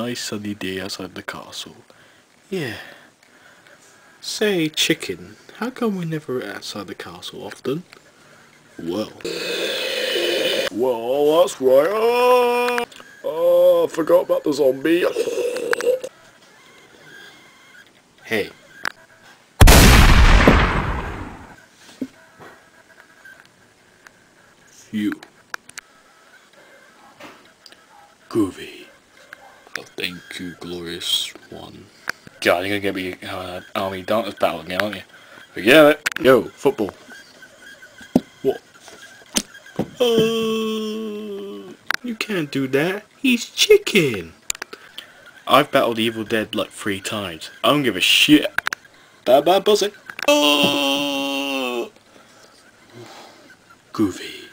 nice sunny day outside the castle. Yeah. Say, chicken, how come we never outside the castle often? Well, that's right. I forgot about the zombie. Hey. You. Groovy. Oh, thank you, glorious one. God, you're gonna get me army darkness battle again, aren't you? Forget it. Yo, football. What? You can't do that. He's chicken. I've battled Evil Dead like 3 times. I don't give a shit. Bye bye, buzzing. Groovy.